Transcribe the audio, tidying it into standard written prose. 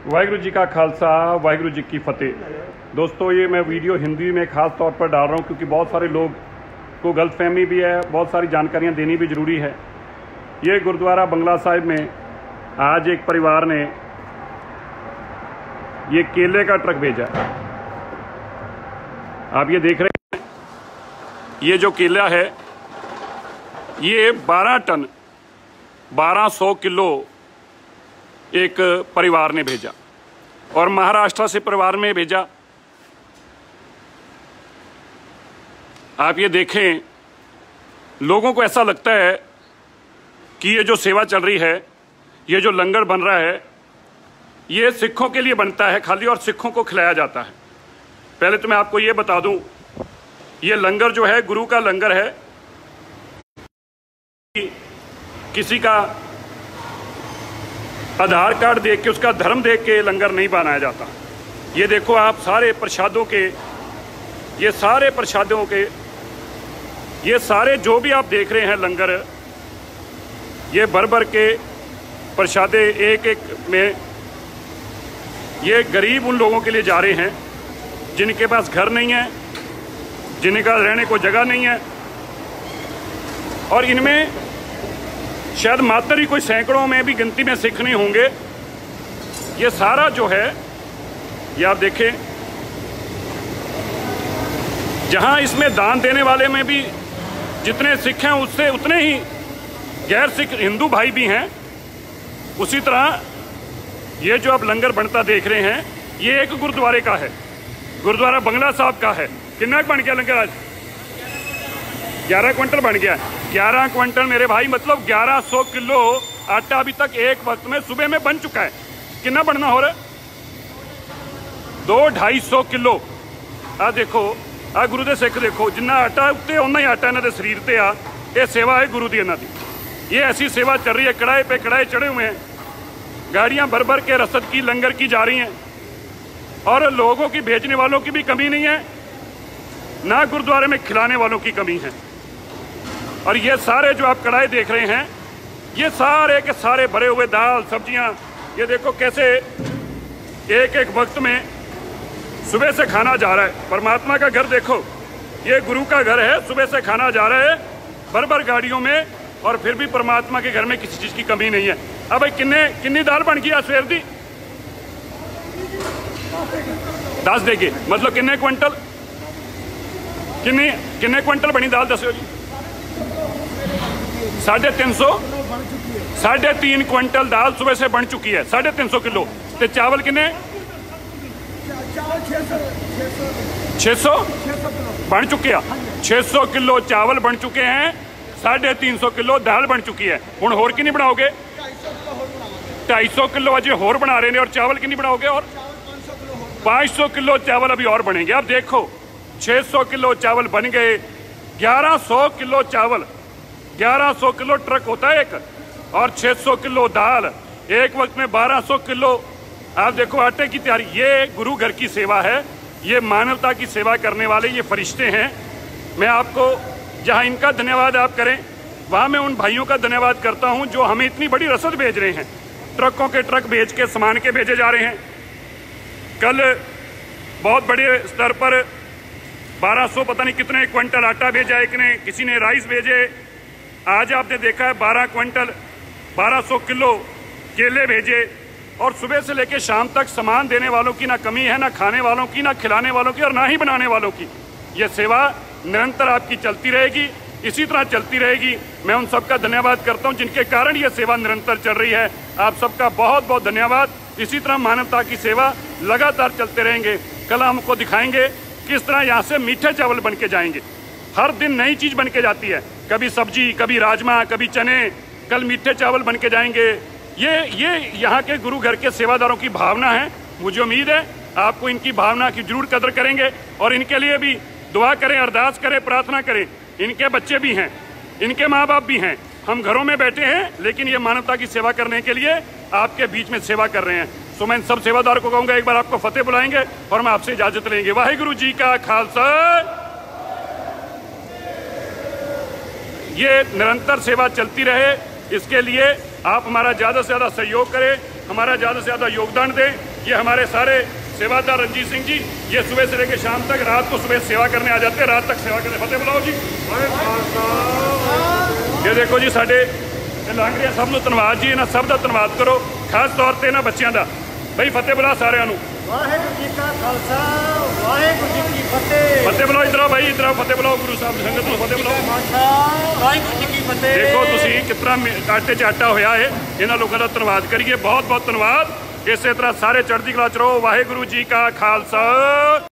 वाहिगुरु जी का खालसा, वाहिगुरु जी की फतेह। दोस्तों, ये मैं वीडियो हिंदी में ख़ास तौर पर डाल रहा हूँ क्योंकि बहुत सारे लोग को गलतफहमी भी है, बहुत सारी जानकारियाँ देनी भी ज़रूरी है। ये गुरुद्वारा बंगला साहिब में आज एक परिवार ने ये केले का ट्रक भेजा। आप ये देख रहे हैं, ये जो केला है ये 12 टन 1200 किलो एक परिवार ने भेजा और महाराष्ट्र से परिवार में भेजा। आप ये देखें, लोगों को ऐसा लगता है कि ये जो सेवा चल रही है, ये जो लंगर बन रहा है, ये सिखों के लिए बनता है खाली और सिखों को खिलाया जाता है। पहले तो मैं आपको ये बता दूं, ये लंगर जो है गुरु का लंगर है। किसी का आधार कार्ड देख के, उसका धर्म देख के लंगर नहीं बनाया जाता। ये देखो आप, सारे प्रसादों के, ये सारे प्रसादों के, ये सारे जो भी आप देख रहे हैं लंगर, ये भर भर के प्रसादे एक एक में, ये गरीब उन लोगों के लिए जा रहे हैं जिनके पास घर नहीं है, जिनका रहने को जगह नहीं है। और इनमें शायद मात्र ही कोई सैकड़ों में भी गिनती में सिख नहीं होंगे। ये सारा जो है, ये आप देखें, जहां इसमें दान देने वाले में भी जितने सिख हैं उससे उतने ही गैर सिख हिंदू भाई भी हैं। उसी तरह ये जो आप लंगर बनता देख रहे हैं, ये एक गुरुद्वारे का है, गुरुद्वारा बंगला साहब का है। कितना बन गया लंगर आज? 11 क्विंटल बन गया। 11 क्विंटल मेरे भाई, मतलब 1100 किलो आटा अभी तक एक वक्त में सुबह में बन चुका है। कितना बनना हो रहा है? 200-250 किलो। आ देखो, आ गुरु दे सिख देखो, जिन्ना आटा उत्ते उन्ना ही आटा इन्होंने शरीर ते आ। ये सेवा है गुरु दी इन्हों की। ये ऐसी सेवा चल रही है, कड़ाए पे कड़ाए चढ़े हुए हैं, गाड़ियां भर भर के रसद की, लंगर की जा रही हैं और लोगों की भेजने वालों की भी कमी नहीं है, ना गुरुद्वारे में खिलाने वालों की कमी है। और ये सारे जो आप कढ़ाई देख रहे हैं, ये सारे के सारे भरे हुए दाल सब्जियां, ये देखो कैसे एक एक वक्त में सुबह से खाना जा रहा है। परमात्मा का घर देखो, ये गुरु का घर है, सुबह से खाना जा रहा है भर भर गाड़ियों में, और फिर भी परमात्मा के घर में किसी चीज़ की कमी नहीं है। अब भाई किन्नी दाल बन गई आज सवेर दी? 10 देगी, मतलब किन्ने क्विंटल, किन्ने क्विंटल बनी दाल दसो जी? 3.5 क्विंटल दाल सुबह से बन चुकी है। 350 किलो। तो चावल किन्ने? 600 बन चुके हैं। 600 किलो चावल बन चुके हैं, 350 किलो दाल बन चुकी है। हुण होर किन्नी बनाओगे? 250 किलो अजे होर बना रहे हैं। और चावल किन्नी बनाओगे? और 500 किलो चावल अभी और बनेंगे। अब देखो, 600 किलो चावल बन गए, 1100 किलो चावल, 1100 किलो ट्रक होता है एक, और 600 किलो दाल, एक वक्त में 1200 किलो। आप देखो आटे की तैयारी। ये गुरु घर की सेवा है, ये मानवता की सेवा करने वाले ये फरिश्ते हैं। मैं आपको, जहां इनका धन्यवाद आप करें, वहां मैं उन भाइयों का धन्यवाद करता हूं जो हमें इतनी बड़ी रसद भेज रहे हैं। ट्रकों के ट्रक भेज के सामान के भेजे जा रहे हैं। कल बहुत बड़े स्तर पर 1200 पता नहीं कितने क्विंटल आटा भेजा एक ने, किसी ने राइस भेजे। आज आपने देखा है 12 क्विंटल 1200 किलो केले भेजे। और सुबह से लेकर शाम तक सामान देने वालों की ना कमी है, ना खाने वालों की, ना खिलाने वालों की, और ना ही बनाने वालों की। यह सेवा निरंतर आपकी चलती रहेगी, इसी तरह चलती रहेगी। मैं उन सबका धन्यवाद करता हूं जिनके कारण यह सेवा निरंतर चल रही है। आप सबका बहुत बहुत धन्यवाद। इसी तरह मानवता की सेवा लगातार चलते रहेंगे। कल हमको दिखाएंगे किस तरह यहाँ से मीठे चावल बन के जाएंगे। हर दिन नई चीज बन के जाती है, कभी सब्जी, कभी राजमा, कभी चने। कल मीठे चावल बन के जाएंगे। ये यहाँ के गुरु घर के सेवादारों की भावना है। मुझे उम्मीद है आपको इनकी भावना की जरूर कदर करेंगे और इनके लिए भी दुआ करें, अरदास करें, प्रार्थना करें। इनके बच्चे भी हैं, इनके माँ बाप भी हैं। हम घरों में बैठे हैं, लेकिन ये मानवता की सेवा करने के लिए आपके बीच में सेवा कर रहे हैं। सो मैं इन सब सेवादारों को कहूँगा, एक बार आपको फतेह बुलाएंगे और मैं आपसे इजाजत लेंगे। वाहिगुरु जी का खालसा। ये निरंतर सेवा चलती रहे, इसके लिए आप हमारा ज़्यादा से ज़्यादा सहयोग करें, हमारा ज़्यादा से ज़्यादा योगदान दें। ये हमारे सारे सेवादार रंजीत सिंह जी, ये सुबह से लेकर शाम तक, रात को सुबह सेवा करने आ जाते हैं, रात तक सेवा करने। फतेह बुलाओ जी। ये देखो जी साडे लांगड़िया, सब नूं धन्नवाद जी, इन्हां सब दा धन्नवाद करो, खास तौर ते इन्हां बच्चियां दा। बई फतेह बुला सारिਆਂ ਨੂੰ। वाहिगुरू जी का खालसा वाहिगुरू जी की फतेह। फतेह बुलाओ, इधर आओ भाई, इधर आओ, फतेह बुलाओ, गुरु साहब संगत ਨੂੰ फतेह बुलाओ। वाहिगुरू जी की फतेह। देखो तुसीं किस तरह आटे 'ਚ आटा होया है, इन्हां लोकां ਦਾ ਧੰਨਵਾਦ करिए, बहुत बहुत धन्नवाद। इसे तरह सारे चढ़दी कला च रहो। वाहिगुरू जी का खालसा।